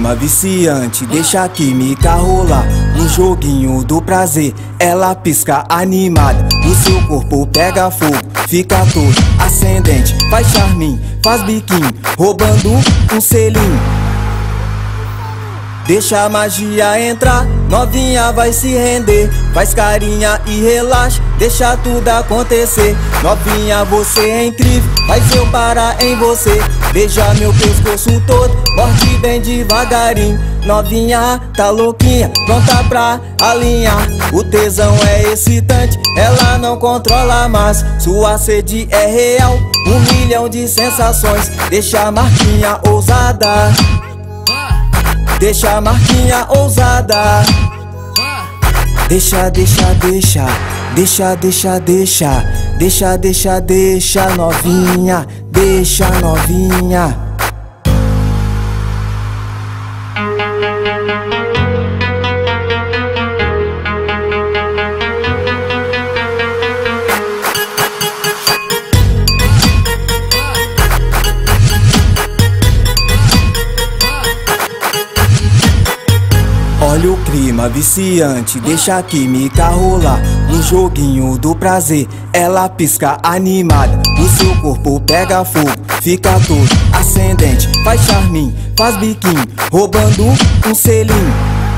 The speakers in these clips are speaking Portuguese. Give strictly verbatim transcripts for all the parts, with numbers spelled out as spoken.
clima viciante, deixa a química rolar. No joguinho do prazer, ela pisca animada. O seu corpo pega fogo, fica todo ascendente. Faz charminho, faz biquinho, roubando um selinho. Deixa a magia entrar, novinha vai se render. Faz carinha e relaxa, deixa tudo acontecer. Novinha, você é incrível, faz eu parar em você. Beija meu pescoço todo, morde bem devagarinho. Novinha, tá louquinha, pronta pra alinhar. O tesão é excitante, ela não controla mais. Sua sede é real, um milhão de sensações. Deixa a marquinha ousada, deixa a marquinha ousada. Deixa, deixa, deixa, deixa, deixa, deixa, deixa, deixa, deixa novinha, deixa novinha. Olha o clima viciante, deixa a química rolar. No joguinho do prazer, ela pisca animada. O seu corpo pega fogo, fica todo ascendente. Faz charminho, faz biquinho, roubando um selinho.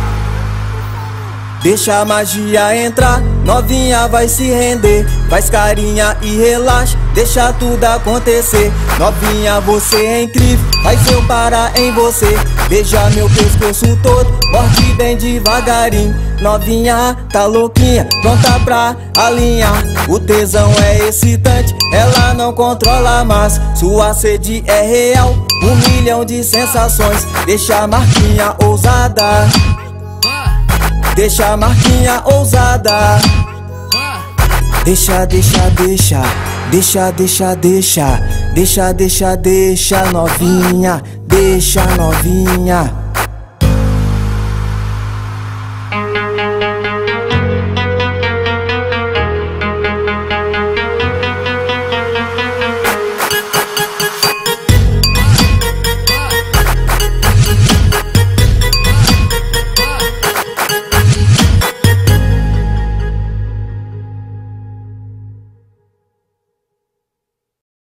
Deixa a magia entrar, novinha vai se render. Faz carinha e relaxa, deixa tudo acontecer. Novinha, você é incrível, faz eu parar em você. Beija meu pescoço todo, morde bem devagarinho. Novinha, tá louquinha, pronta pra alinhar. O tesão é excitante, ela não controla mais. Sua sede é real, um milhão de sensações. Deixa a marquinha ousada, deixa a marquinha ousada. Deixa, deixa, deixa, deixa, deixa, deixa, deixa, deixa, deixa novinha, deixa novinha.